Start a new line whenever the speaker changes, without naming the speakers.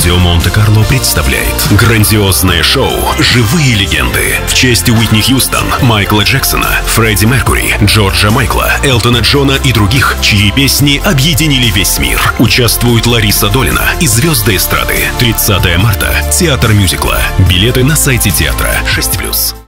Радио Монте-Карло представляет грандиозное шоу «Живые легенды» в честь Уитни Хьюстон, Майкла Джексона, Фредди Меркьюри, Джорджа Майкла, Элтона Джона и других, чьи песни объединили весь мир. Участвуют Лариса Долина и звезды эстрады. 30 марта. Театр мюзикла. Билеты на сайте театра 6+.